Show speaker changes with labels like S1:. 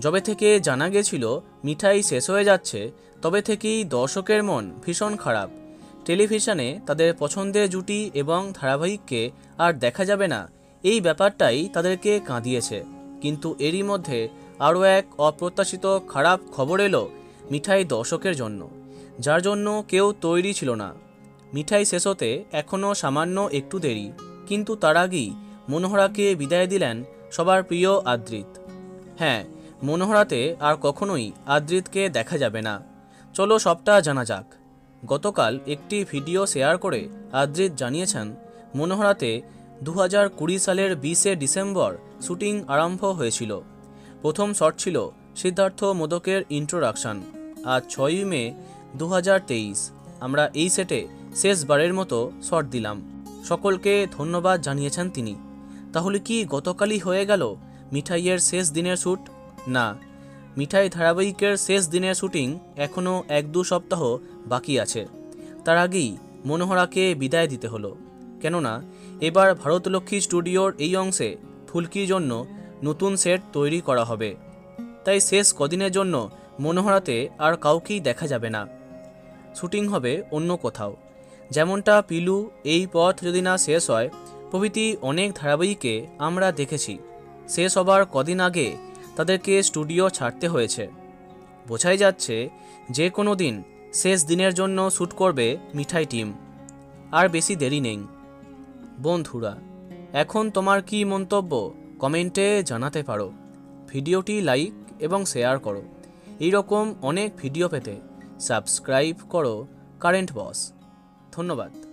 S1: যবে থেকে জানা গেছিল মিঠাই শেষ হয়ে যাচ্ছে তবে থেকেই দর্শকের মন ভীষণ খারাপ। টেলিভিশনে তাদের পছন্দের জুটি এবং ধারাবাহিককে আর দেখা যাবে না, এই ব্যাপারটাই তাদেরকে কাঁদিয়েছে। কিন্তু এরই মধ্যে আরও এক অপ্রত্যাশিত খারাপ খবর এলো মিঠাই দর্শকের জন্য, যার জন্য কেউ তৈরি ছিল না। মিঠাই শেষ হতে এখনও সামান্য একটু দেরি, কিন্তু তার আগেই মনোহরাকে বিদায় দিলেন সবার প্রিয় আদ্রিত। হ্যাঁ, মনোহরাতে আর কখনোই আদ্রিতকে দেখা যাবে না। চলো সবটা জানা যাক। গতকাল একটি ভিডিও শেয়ার করে আদ্রিত জানিয়েছেন মনোহরাতে 2020 সালের 20শে ডিসেম্বর শুটিং আরম্ভ হয়েছিল। প্রথম শট ছিল সিদ্ধার্থ মোদকের ইন্ট্রোডাকশন। আজ 6ই মে 2023 আমরা এই সেটে শেষবারের মতো শট দিলাম। সকলকে ধন্যবাদ জানিয়েছেন তিনি। তাহলে কি গতকালই হয়ে গেল মিঠাইয়ের শেষ দিনের শ্যুট? না, মিঠাই ধারাবাহিকের শেষ দিনের শুটিং এখনও 1-2 সপ্তাহ বাকি আছে। তার আগেই মনোহরাকে বিদায় দিতে হলো, কেননা এবার ভারতলক্ষ্মী স্টুডিওর এই অংশে ফুলকির জন্য নতুন সেট তৈরি করা হবে। তাই শেষ কদিনের জন্য মনোহরাতে আর কাউকেই দেখা যাবে না, শুটিং হবে অন্য কোথাও। যেমনটা পিলু, এই পথ যদি না শেষ হয় প্রভৃতি অনেক ধারাবাহিকে আমরা দেখেছি, শেষ হবার কদিন আগে তাদেরকে স্টুডিও ছাড়তে হয়েছে। বোঝাই যাচ্ছে যে কোনো দিন শেষ দিনের জন্য শ্যুট করবে মিঠাই টিম। আর বেশি দেরি নেই। বন্ধুরা, এখন তোমার কি মন্তব্য কমেন্টে জানাতে পারো। ভিডিওটি লাইক এবং শেয়ার করো। এইরকম অনেক ভিডিও পেতে সাবস্ক্রাইব করো কারেন্ট বস। ধন্যবাদ।